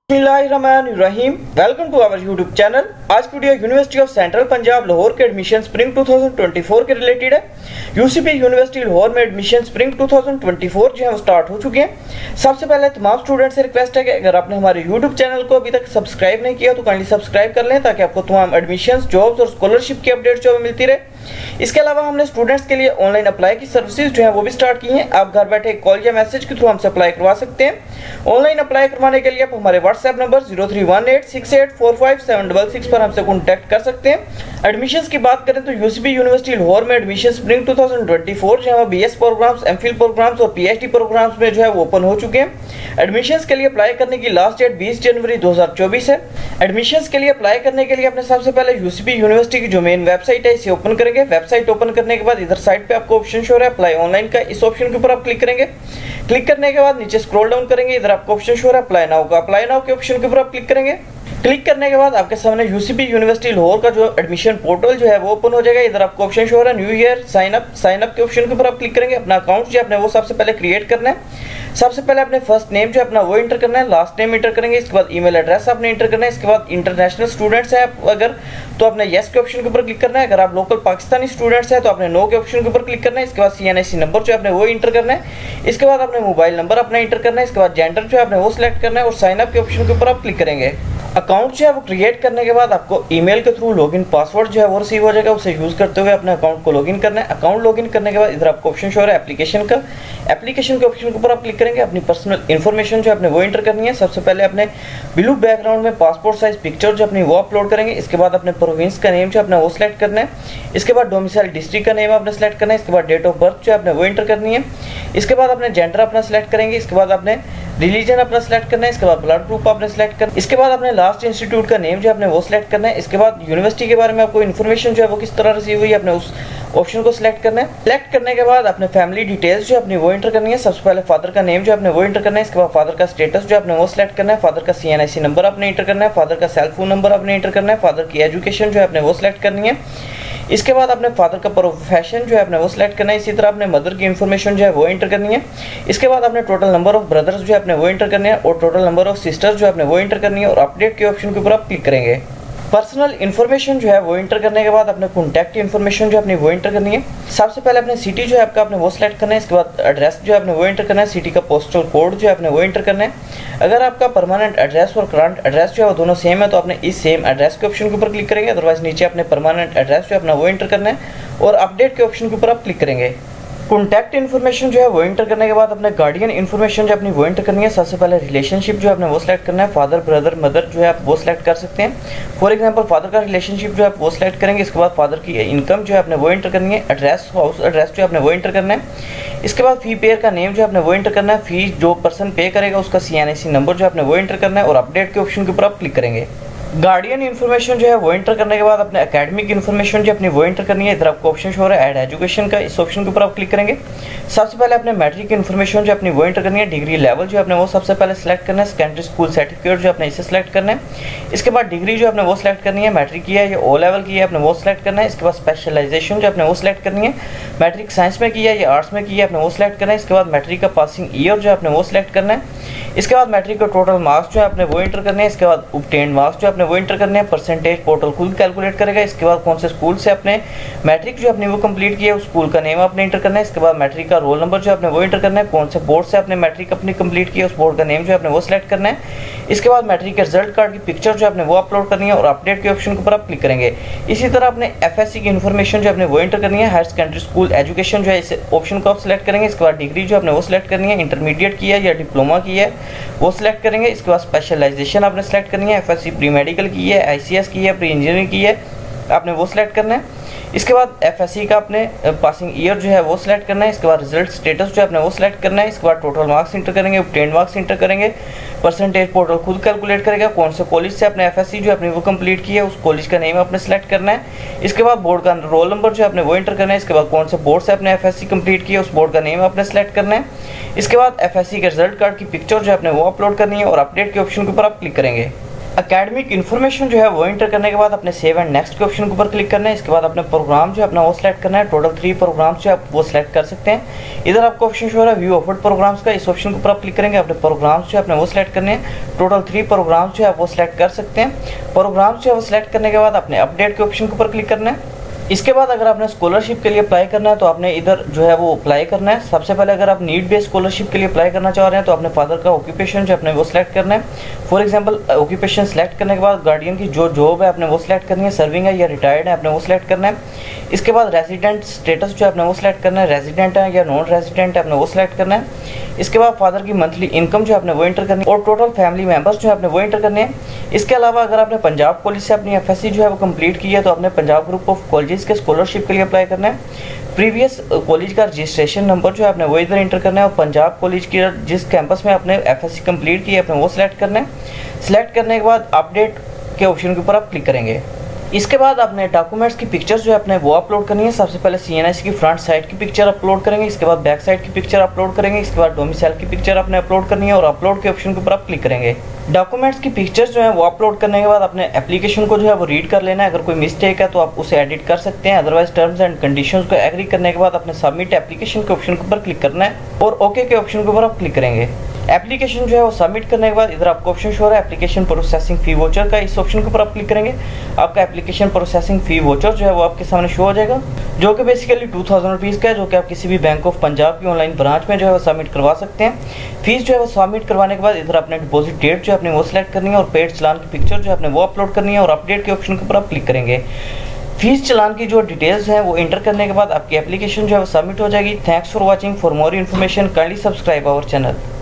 बिस्मिल्लाहिर्रहमानिर्रहीम। Welcome to our YouTube channel. आज की video university of Central Punjab Lahore के एडमिशन स्प्रिंग 2024 के रिलेटेड है। यूसीपी यूनिवर्सिटी लाहौर में एडमिशन स्प्रिंग 2024 जो है वो स्टार्ट हो चुके हैं। सबसे पहले तमाम स्टूडेंट से रिक्वेस्ट है कि अगर आपने हमारे यूट्यूब चैनल को अभी तक सब्सक्राइब नहीं किया तो काइंडली सब्सक्राइब कर लें ताकि आपको तमाम एडमिशन, जॉब्स और स्कॉलरशिप की अपडेट्स जो मिलती रहे। इसके अलावा हमने स्टूडेंट्स के लिए ऑनलाइन अप्लाई की सर्विसेज जो है वो भी स्टार्ट की हैं। आप घर बैठे कॉल या मैसेज के थ्रू हमसे अप्लाई करवा सकते हैं। ऑनलाइन अप्लाई करवाने के लिए आप हमारे व्हाट्सएप नंबर 0318684576 पर हमसे कॉन्टैक्ट कर सकते हैं। एडमिशंस की बात करें तो यूसीपी यूनिवर्सिटी लाहौर में एडमिशन स्प्रिंग 2024 जो है बीएस प्रोग्राम्स, एमफिल प्रोग्राम्स और पीएचडी प्रोग्राम्स में जो है वो ओपन हो चुके हैं। एडमिशंस के लिए अप्लाई करने की लास्ट डेट 20 जनवरी 2024 है। एडमिशंस के लिए अप्लाई करने के लिए आपने सबसे पहले यूसीपी यूनिवर्सिटी की जो मेन वेबसाइट है इसे ओपन करेंगे। वेबसाइट ओपन करने के बाद इधर साइड पे आपको ऑप्शन शो हो रहा है अप्लाई ऑनलाइन का, इस ऑप्शन के ऊपर आप क्लिक करेंगे। क्लिक करने के बाद नीचे स्क्रॉल डाउन करेंगे, इधर आपको ऑप्शन शो हो रहा है अप्लाई नाउ का। अप्लाई नाउ के ऑप्शन के ऊपर आप क्लिक करेंगे। क्लिक करने के बाद आपके सामने यूसीपी यूनिवर्सिटी लाहौर का जो एडमिशन पोर्टल जो है वो ओपन हो जाएगा। इधर आपको ऑप्शन शो हो रहा है न्यू ईयर साइन अप के ऑप्शन के ऊपर आप क्लिक करेंगे। अपना अकाउंट जो आपने वो सबसे पहले क्रिएट करना है। सबसे पहले अपने फर्स्ट नेम जो अपना वो इंटर करना है, लास्ट नेम इंटर करेंगे। इसके बाद ईमेल एड्रेस आपने इंटर करना है। इसके बाद इंटरनेशनल स्टूडेंट्स हैं अगर तो आपने येस के ऑप्शन के ऊपर क्लिक करना है। अगर आप लोकल पाकिस्तानी स्टूडेंट्स हैं तो आपने नो के ऑप्शन के ऊपर क्लिक करना है। इसके बाद CNIC नंबर जो आपने वो इंटर करना है। इसके बाद आपने मोबाइल नंबर अपना इंटर करना है। इसके बाद जेंडर जो आपने वो सिलेक्ट करना है और साइन अप के ऑप्शन के ऊपर आप क्लिक करेंगे। अकाउंट जो है वो क्रिएट करने के बाद आपको ईमेल के थ्रू लॉगिन पासवर्ड जो है वो रिसीव हो जाएगा। उसे यूज करते हुए अपने अकाउंट को लॉगिन करना है। अकाउंट लॉगिन करने के बाद इधर आपको ऑप्शन शो हो रहा है एप्लीकेशन का। एप्लीकेशन के ऑप्शन के ऊपर आप क्लिक करेंगे। अपनी पर्सनल इन्फॉर्मेशन जो आपने वो इंटर करनी है। सबसे पहले अपने ब्लू बैकग्राउंड में पासपोर्ट साइज पिक्चर जो अपनी वो अपलोड करेंगे। इसके बाद अपने प्रोविंस का नेम जो अपना वो सिलेक्ट करना है। इसके बाद डोमिसाइल डिस्ट्रिक्ट का नेम आपने सेलेक्ट करना है। इसके बाद डेट ऑफ बर्थ जो आपने वो इंटर करनी है। इसके बाद अपने जेंडर अपना सेलेक्ट करेंगे। इसके बाद अपने रिलीजन अपना सेलेक्ट करना है। इसके बाद ब्लड ग्रुप आपने सेलेक्ट करना है। इसके बाद अपने लास्ट इंस्टीट्यूट का नेम जो आपने वो सिलेक्ट करना है। इसके बाद यूनिवर्सिटी के बारे में आपको इन्फॉर्मेशन जो है वो किस तरह रिसीव हुई आपने उस ऑप्शन को सिलेक्ट करना है। सिलेक्ट करने के बाद अपने फैमिली डिटेल्स जो अपनी वो इंटर करनी है। सबसे पहले फादर का नेम जो आपने वो इंटर करना है। इसके बाद फादर का स्टेटस जो आपने वो सिलेक्ट करना है। फादर का CNIC नंबर आपने इंटर करना है। फादर का सेल फोन नंबर आपने इंटर करना है। फादर की एजुकेशन जो है आपने वो सिलेक्ट करनी है। इसके बाद अपने फादर का प्रोफेशन जो है आपने वो सिलेक्ट करना है। इसी तरह अपने मदर की इन्फॉर्मेशन जो है वो इंटर करनी है। इसके बाद अपने टोटल नंबर ऑफ ब्रदर्स जो है आपने वो इंटर करने हैं और टोटल नंबर ऑफ सिस्टर्स जो आपने वो इंटर करनी है और अपडेट के ऑप्शन के ऊपर आप क्लिक करेंगे। पर्सनल इन्फॉर्मेशन जो है वो इंटर करने के बाद अपने कॉन्टैक्ट इन्फॉर्मेशन जो अपनी वो इंटर करनी है। सबसे पहले अपने सिटी जो है आपका आपने वो सिलेक्ट करना है। इसके बाद एड्रेस जो है आपने वो इंटर करना है। सिटी का पोस्टल कोड जो है आपने वो इंटर करना है। अगर आपका परमानेंट एड्रेस और करंट एड्रेस जो है वो दोनों सेम है तो आपने इस सेम एड्रेस के ऑप्शन के ऊपर क्लिक करेंगे। अदरवाइज नीचे अपने परमानेंट एड्रेस जो है अपना वो इंटर करना है और अपडेट के ऑप्शन के ऊपर आप क्लिक करेंगे। कॉन्टैक्ट इन्फॉर्मेशन जो है वो इंटर करने के बाद अपने गार्डियन इन्फॉर्मेशन जो अपनी वो इंटर करनी है। सबसे पहले रिलेशनशिप जो आपने वो सिलेक्ट करना है। फादर, ब्रदर, मदर जो है आप वो सिलेक्ट कर सकते हैं। फॉर एग्जांपल फादर का रिलेशनशिप जो आप वो सिलेक्ट करेंगे। इसके बाद फादर की इनकम जो है आपने वो इंटर करनी है। एड्रेस, हाउस एड्रेस जो आपने वो इंटर करना है। इसके बाद फी पेयर का नेम जो आपने वो इंटर करना है। फी जो पर्सन पे करेगा उसका CNIC नंबर जो आपने वो इंटर करना है और अपडेट के ऑप्शन के ऊपर आप क्लिक करेंगे। गार्डियन इन्फॉर्मेशन जो है वो इंटर करने के बाद अपने एकेडमिक इन्फॉर्मेशन जो अपनी वो इंटर करनी है। इधर आपको ऑप्शन शो हो रहा है ऐड एजुकेशन का, इस ऑप्शन के ऊपर आप क्लिक करेंगे। सबसे पहले अपने मैट्रिक इन्फॉर्मेशन जो अपनी वो इंटर करनी है। डिग्री लेवल जो आपने वो सबसे पहले सेलेक्ट करना है। सेकेंडरी स्कूल सर्टिफिकेट जो आपने इसे सेलेक्ट करना है। इसके बाद डिग्री जो आपने वो सेलेक्ट करनी है। मैट्रिक की है या O लेवल की है आपने वो सेलेक्ट करना है। इसके बाद स्पेशलाइजेशन जो आपने वो सेलेक्ट करनी है। मैट्रिक साइंस में की है या आर्ट्स में की है आपने वो सेलेक्ट करना है। इसके बाद मैट्रिक का पासिंग ईयर जो आपने वो सेलेक्ट करना है। इसके बाद मैट्रिक का टोटल मार्क्स जो है आपने वो इंटर करने हैं। इसके बाद ऑब्टेन्ड मार्क्स जो आपने वो इंटर करने हैं। परसेंटेज पोर्टल खुद कैलकुलेट करेगा। इसके बाद कौन से स्कूल से आपने मैट्रिक जो आपने वो कंप्लीट किया है उस स्कूल का नेम आपने इंटर करना है। इसके बाद मैट्रिक का रोल नंबर जो आपने वो इंटर करना है। कौन से बोर्ड से आपने मैट्रिक अपनी कंप्लीट किया उस बोर्ड का नेम जो आपने वो सिलेक्ट करना है। इसके बाद मैट्रिक के रिजल्ट कार्ड की पिक्चर जो आपने वो अपलोड करनी है और अपडेट के ऑप्शन के ऊपर आप क्लिक करेंगे। इसी तरह अपने FSC की इन्फॉर्मेशन जो आपने वो इंटर करनी है। हायर सेकेंडरी स्कूल एजुकेशन जो है इस ऑप्शन को आप सिलेक्ट करेंगे। इसके बाद डिग्री जो आपने वो सिलेक्ट करनी है। इंटरमीडिएट की है या डिप्लोमा की है वो सिलेक्ट करेंगे। इसके बाद स्पेशलाइजेशन आपने सेलेक्ट करनी है। FSC प्री मेडिकल की है, ICS की है, प्री इंजीनियरिंग की है आपने वो सिलेक्ट करना है। इसके बाद FSC का अपने पासिंग ईयर जो है वो सिलेक्ट करना है। इसके बाद रिजल्ट स्टेटस जो आपने वो सिलेक्ट करना है। इसके बाद टोटल मार्क्स इंटर करेंगे, ऑब्टेन्ड मार्क्स इंटर करेंगे। परसेंटेज पोर्टल खुद कैलकुलेट करेगा। कौन से कॉलेज से आपने FSC जो आपने वो कंप्लीट किया है उस कॉलेज का नेम आपने सेलेक्ट करना है। इसके बाद बोर्ड का रोल नंबर जो आपने वो इंटर करना है। इसके बाद कौन से बोर्ड से आपने FSC कंप्लीट किया उस बोर्ड का नेम आपने सेलेक्ट करना है। इसके बाद FSC के रिजल्ट कार्ड की पिक्चर जो आपने वो अपलोड करनी है और अपडेट के ऑप्शन के ऊपर आप क्लिक करेंगे। एकेडमिक इन्फॉर्मेशन जो है वो एंटर करने के बाद अपने सेव एंड नेक्स्ट के ऑप्शन के ऊपर क्लिक करना है। इसके बाद अपने प्रोग्राम जो है अपना वो सिलेक्ट करना है। टोटल 3 प्रोग्राम्स जो आप वो सिलेक्ट कर सकते हैं। इधर आपको ऑप्शन शो हो रहा है व्यू ऑफर्ड प्रोग्राम्स का, इस ऑप्शन के ऊपर आप क्लिक करेंगे। अपने प्रोग्राम्स जो है अपने वो सिलेक्ट करने हैं। टोटल 3 प्रोग्राम्स जो है आप वो सिलेक्ट कर सकते हैं। प्रोग्राम्स जो है वो सिलेक्ट करने के बाद अपने अपडेट के ऑप्शन के ऊपर क्लिक करना है। इसके बाद अगर आपने स्कॉलरशिप के लिए अप्लाई करना है तो आपने इधर जो है वो अप्लाई करना है। सबसे पहले अगर आप नीड बेस्ड स्कॉलरशिप के लिए अप्लाई करना चाह रहे हैं तो अपने फादर का ऑक्यूपेशन जो अपने वो सिलेक्ट करना है। फॉर एग्जांपल ऑक्यूपेशन सिलेक्ट करने के बाद गार्डियन की जो जॉब है अपने वो सिलेक्ट करनी है, सर्विंग है या रिटायर्ड है अपने वो सिलेक्ट करना है। इसके बाद रेजिडेंट स्टेटस जो है अपने वो सिलेक्ट करना है, रेजिडेंट है या नॉन रेजिडेंट है अपने वो सिलेक्ट करना है। इसके बाद फादर की मंथली इनकम जो है अपने वो एंटर करनी है और टोटल फैमिली मेंबर्स जो है अपने वो एंटर करने हैं। इसके अलावा अगर आपने पंजाब कॉलेज से अपनी एफएससी जो है वो कंप्लीट की है तो अपने पंजाब ग्रुप ऑफ कॉलेजेस के स्कॉलरशिप के लिए अप्लाई करना है। प्रीवियस कॉलेज का रजिस्ट्रेशन नंबर जो है आपने वो इधर एंटर करना है और पंजाब कॉलेज की जिस कैंपस में आपने एफएससी कंप्लीट की है अपने वो सिलेक्ट करना है। सिलेक्ट करने के बाद अपडेट के ऑप्शन के ऊपर आप क्लिक करेंगे। इसके बाद अपने डॉक्यूमेंट्स की पिक्चर्स जो है अपने वो अपलोड करनी है। सबसे पहले CNIC की फ्रंट साइड की पिक्चर अपलोड करेंगे, इसके बाद बैक साइड की पिक्चर अपलोड करेंगे, इसके बाद डोमिसाइल की पिक्चर आपने अपलोड करनी है और अपलोड के ऑप्शन के ऊपर आप क्लिक करेंगे। डॉक्यूमेंट्स की पिक्चर्स जो है वो अपलोड करने के बाद अपने एप्लीकेशन को जो है वो रीड कर लेना है। अगर कोई मिस्टेक है तो आप उसे एडिट कर सकते हैं, अदरवाइज टर्म्स एंड कंडीशंस को एग्री करने के बाद अपने सबमिट एप्लीकेशन के ऑप्शन के ऊपर क्लिक करना है और ओके के ऑप्शन के ऊपर आप क्लिक करेंगे। एप्लीकेशन जो है वो सबमिट करने के बाद इधर आपको ऑप्शन शो हो रहा है एप्लीकेशन प्रोसेसिंग फी वोचर का, इस ऑप्शन के ऊपर आप क्लिक करेंगे। आपका एप्लीकेशन प्रोसेसिंग फी वोचर जो है वो आपके सामने शो हो जाएगा, जो कि बेसिकली 2000 रुपीज़ का है, जो कि आप किसी भी बैंक ऑफ पंजाब की ऑनलाइन ब्रांच में जो है वो सबमिट करवा सकते हैं। फीस जो है वो सबमिट करवाने के बाद इधर अपने डिपॉजिट डेट जो है अपने वो सिलेक्ट करनी है और पेड चालान की पिक्चर जो है अपने वो अपलोड करनी है और अपडेट के ऑप्शन के ऊपर आप क्लिक करेंगे। फीस चालान की जो डिटेल्स हैं वो एंटर करने के बाद आपकी एप्लीकेशन जो है वो सबमिट हो जाएगी। Thanks for watching. For more information kindly subscribe our channel.